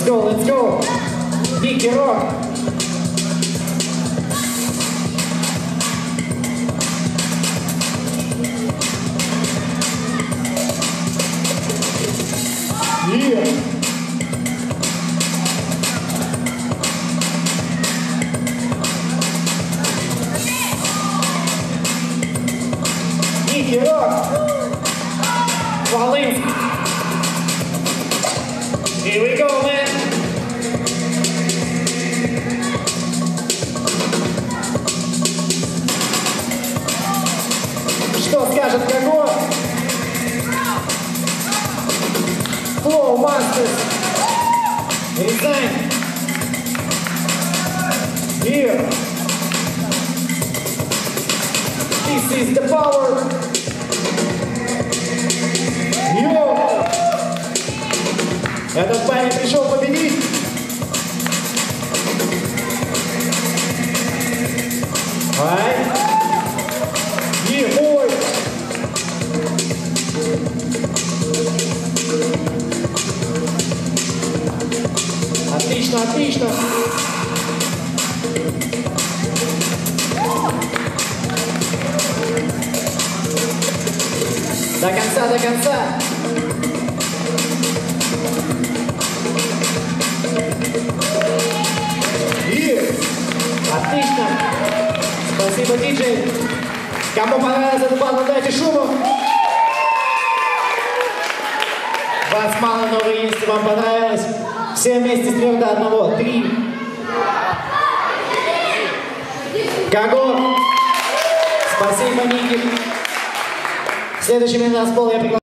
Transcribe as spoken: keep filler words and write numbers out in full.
Let's go, let's go. Ники Рок. Yeah. Ники Рок. Волынск. Here we go, man. Что скажет Гагор? Flow Masters. Рязань. Here. This is the power. Йо! Этот парень пришел победить. Ай. И бой. Отлично, отлично. До конца, до конца. И отлично. Спасибо, диджей. Кому понравился этот батл, дайте шуму. Вас мало, но вы, если вам понравилось. Все вместе с трех до одного. Три. Гагор. Спасибо, Ники. Следующий на нас пол я приглашаю.